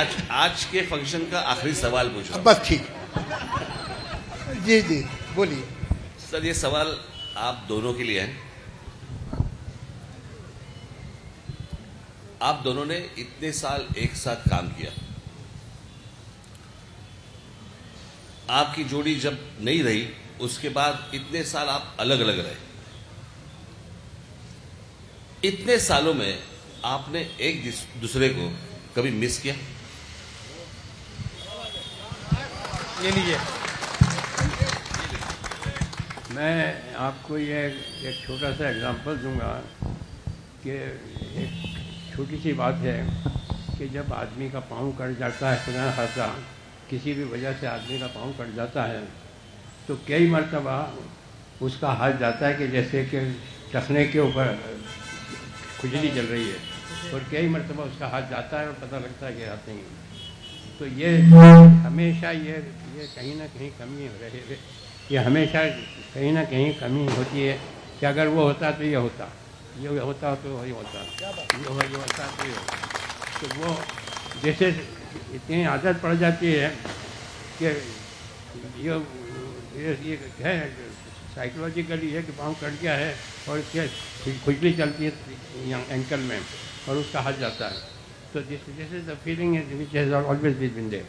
आज के फंक्शन का आखिरी सवाल पूछो। बस ठीक। जी जी बोलिए सर। ये सवाल आप दोनों के लिए है। आप दोनों ने इतने साल एक साथ काम किया, आपकी जोड़ी जब नहीं रही उसके बाद इतने साल आप अलग अलग रहे। इतने सालों में आपने एक दूसरे को कभी मिस किया? ये लीजिए। मैं आपको ये एक छोटा सा एग्जांपल दूंगा कि एक छोटी सी बात है कि जब आदमी का पाँव कट जाता है, खुदा खासा किसी भी वजह से आदमी का पाँव कट जाता है, तो कई मरतबा उसका हाथ जाता है कि जैसे कि टखने के ऊपर खुजली चल रही है, और कई मरतबा उसका हाथ जाता है और पता लगता है कि हाथ नहीं। तो ये हमेशा ये कहीं ना कहीं कमी रहे, ये हमेशा कहीं ना कहीं कमी होती है कि अगर वो होता तो ये होता, ये होता तो ये होता, ये होता तो ये होता। तो वो जैसे इतनी आदत पड़ जाती है कि ये है साइकोलॉजिकली है कि पाँव कट गया है और इसके खुजली चलती है एंकल में और उसका हाथ जाता है। तो this is the feeling which has always been there.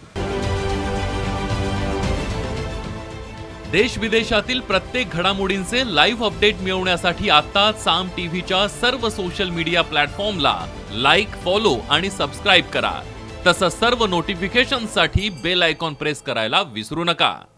देश विदेशातील प्रत्येक घडामोडींचे लाईव्ह अपडेट मिळवण्यासाठी आता साम टीव्हीच्या सर्व सोशल मीडिया प्लॅटफॉर्मला लाईक, फॉलो आणि सबस्क्राइब करा। तसंच सर्व नोटिफिकेशनसाठी बेल आयकॉन प्रेस करायला विसरू नका।